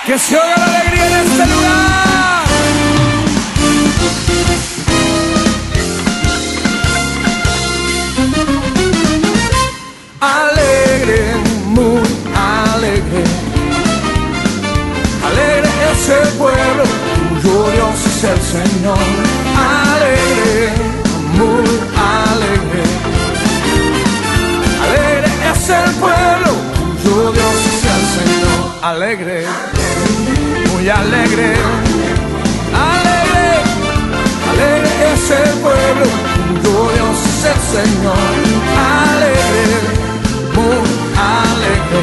Que se oiga la alegría en este lugar. Alegre, muy alegre. Alegre es el pueblo, tuyo Dios es el Señor. Alegre, muy alegre. Alegre es el pueblo, tuyo Dios es el Señor. Alegre, muy alegre. Alegre, alegre es el pueblo, tuyo Dios es el Señor. Alegre, muy alegre.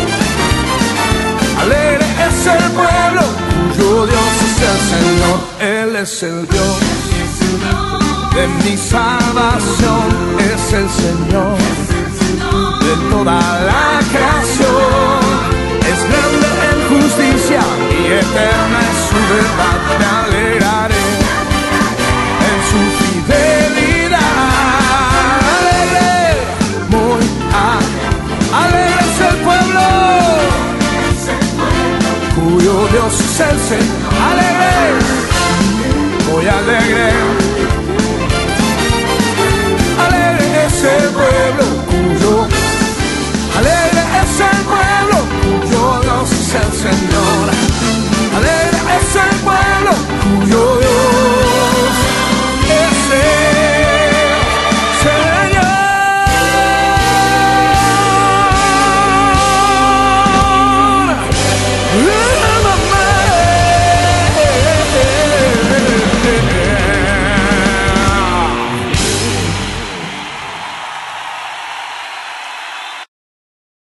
Alegre es el pueblo, tuyo Dios es el Señor. Él es el Dios de mi salvación, es el Señor de toda la creación. Es grande en justicia y eterna es su verdad. Me alegraré en su fidelidad. Alegre, muy alegre es el pueblo, cuyo Dios es el Señor. Alegre, muy alegre.